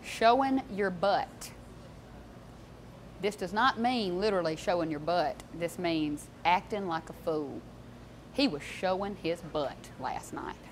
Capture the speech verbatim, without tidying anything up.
Showing your butt. This does not mean literally showing your butt. This means acting like a fool. He was showing his butt last night.